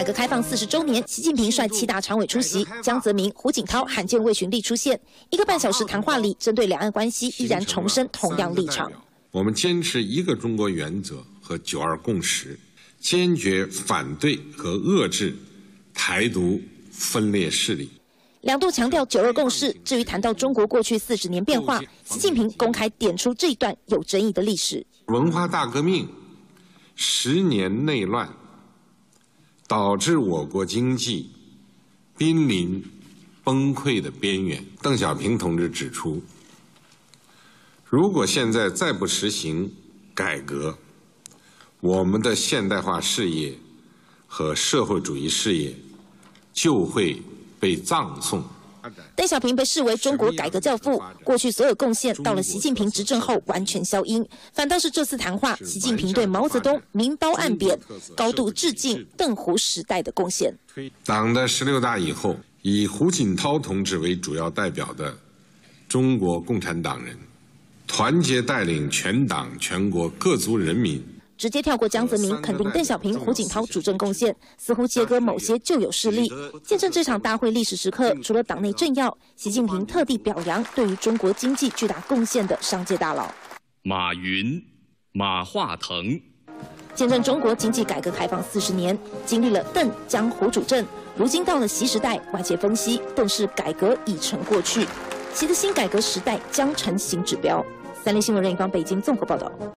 革开放40周年，习近平率7大常委出席，江泽民、胡锦涛罕见未循例出现。1个半小时谈话里，针对两岸关系依然重申同样立场。 我们坚持一个中国原则和9·2共识，坚决反对和遏制台独分裂势力。 两度强调9·2共识。至于谈到中国过去40年变化，习近平公开点出这一段有争议的历史。 文化大革命，10年内乱，导致我国经济濒临崩溃的边缘。邓小平同志指出，如果现在再不实行改革，我们的现代化事业和社会主义事业就会被葬送。 邓小平被视为中国改革教父，过去所有贡献到了习近平执政后完全消音，反倒是这次谈话，习近平对毛泽东明褒暗贬，高度致敬邓胡时代的贡献。 党的16大以后，以胡锦涛同志为主要代表的中国共产党人，团结带领全党全国各族人民， 直接跳过江泽民，肯定邓小平、胡锦涛主政贡献，似乎切割某些旧有势力。见证这场大会历史时刻，除了党内政要，习近平特地表扬对于中国经济巨大贡献的商界大佬马云、马化腾。 见证中国经济改革开放40年，经历了邓、江、胡主政，如今到了习时代，外界分析邓氏改革已成过去，习的新改革时代将成新指标。3立新闻任一方北京综合报道。